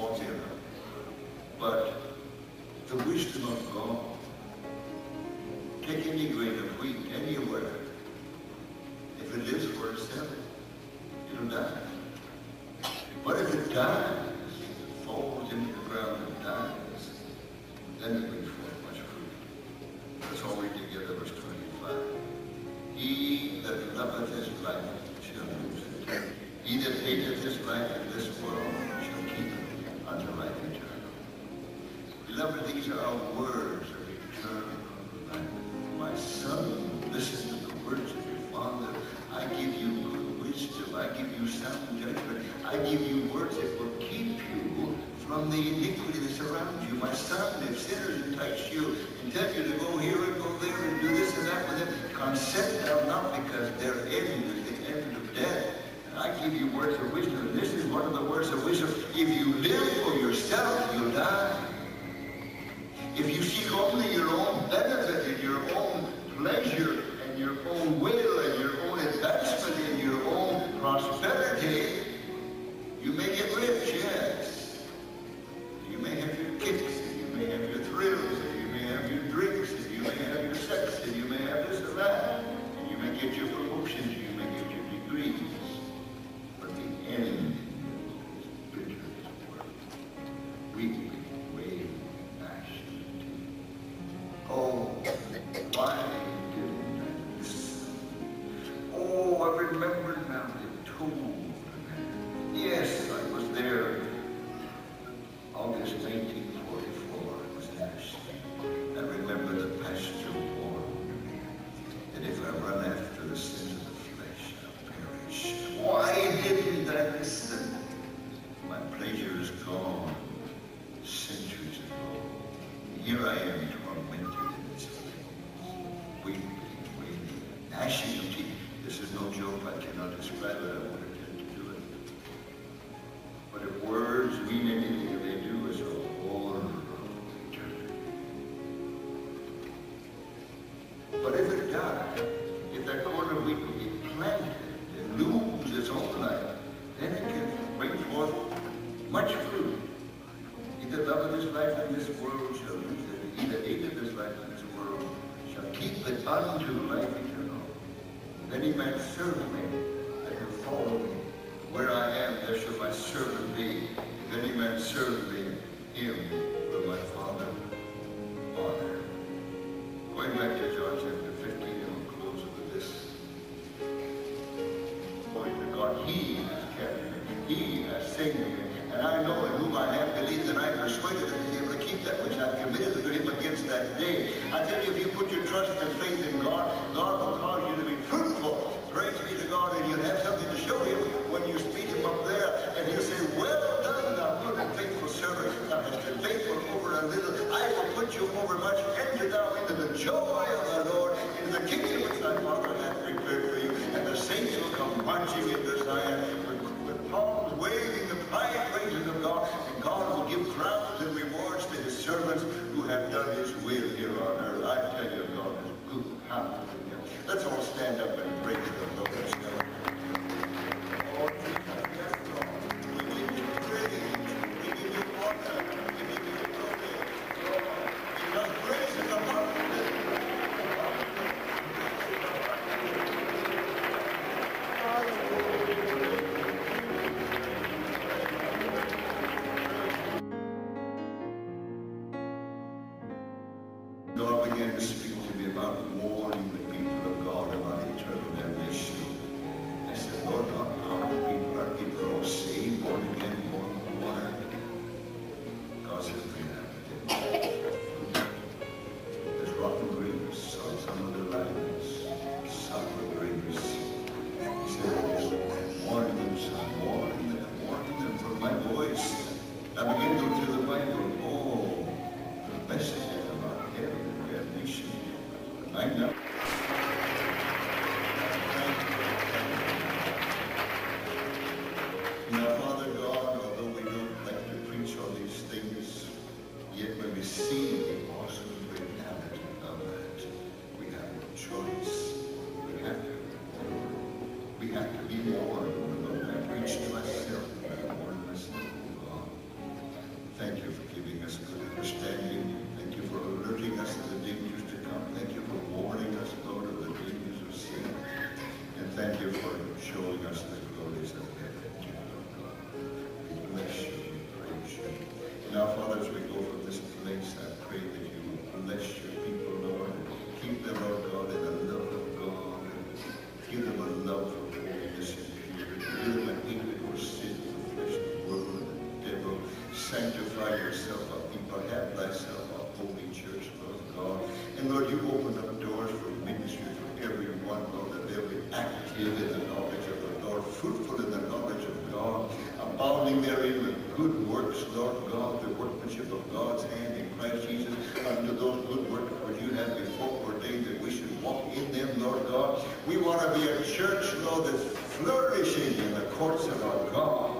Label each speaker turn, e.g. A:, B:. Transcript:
A: whatever. But the wisdom of God, take any grain of wheat anywhere. If it lives for itself, it'll die. But if it dies, it falls into the ground and dies, then it brings forth much fruit. Let's all read together verse 25. He that loveth his life shall lose it. He that hateth his life in this world shall keep it unto life eternal. Beloved, these are our words of eternal life. My son, listen to the words of your Father. I give you wisdom. I give you sound judgment. I give you words that will keep you from the iniquity that surrounds you. My son, if sinners entice you and tell you to go here and go there and do this and that with them, consent thou not, because their end is the end of death. And I give you words of wisdom, and this is one of the words of wisdom. If you live for yourself, you'll die. If you seek only your own benefit and your own pleasure and your own will and your own advancement and your own prosperity, you may get rich, yes. You may have your kicks, and you may have your thrills, and you may have your drinks, and you may have your sex, and you may have this and that, and you may get your promotions, and you may get your degrees. But the end is bitter as work. Weeping, wailing, gnashing of teeth. Oh, why didn't I listen? Oh, I remember now they told. Yes, I was there. August 1944, I was there. I remember the pastor warned me that if I run after the sins of the flesh, I'll perish. Why didn't I listen? My pleasure is gone centuries ago. Here I am tormented in this place, weeping, wailing, gnashing of teeth. This is no joke. I cannot describe it. I won't attempt to do it. But if words mean anything, they do is a horror of eternity. But if it dies, if that corn of wheat will get planted and lose its own life, then it can bring forth much fruit. He that loveth his life in this world shall lose it. He that hateth his life in this world shall keep it unto life eternal. If any man serve me, let him follow me. Where I am, there shall my servant be. If any man serve me, him will my Father honor. Going back to John chapter 15, and we'll close with this. Glory to God, He has kept me. He has saved me. And I know in whom I have believed, and I am persuaded that He will keep that which I have committed to Him against that day. I tell you, if you put your trust and faith in God, God will cause you to be fruitful. Praise be to God, and you'll have something to show Him when you speak Him up there, and He'll say, well done, thou good and faithful servant. Thou hast been faithful over a little. I will put you over much. Enter thou into the joy of the Lord, into the kingdom which thy Father hath prepared for you. And the saints will come marching into Zion with palms waving the high praises of God, and God will give crowns and rewards to His servants who have done His will here on earth. I tell you, God is good. Hallelujah. Let's all stand up. understanding. Thank you for alerting us to the dangers to come. Thank you for warning us, Lord, of the dangers of sin. And thank you for showing us the glories of heaven. We bless you, we praise you. Now, Father, as we go from this place, I pray that you will bless your people, Lord. Keep them, oh God, in the love of God. Give them a love for holiness and purity. Give them a hatred for sin, the flesh, the world, and the devil. Sanctify yourself, our people. Have thyself a holy church, Lord God. And Lord, you open up doors for ministry for everyone, Lord, that they'll be active in the knowledge of the Lord, fruitful in the knowledge of God, abounding therein with good works, Lord God, the workmanship of God's hand in Christ Jesus, unto those good works which you have before ordained that we should walk in them, Lord God. We want to be a church, Lord, that's flourishing in the courts of our God.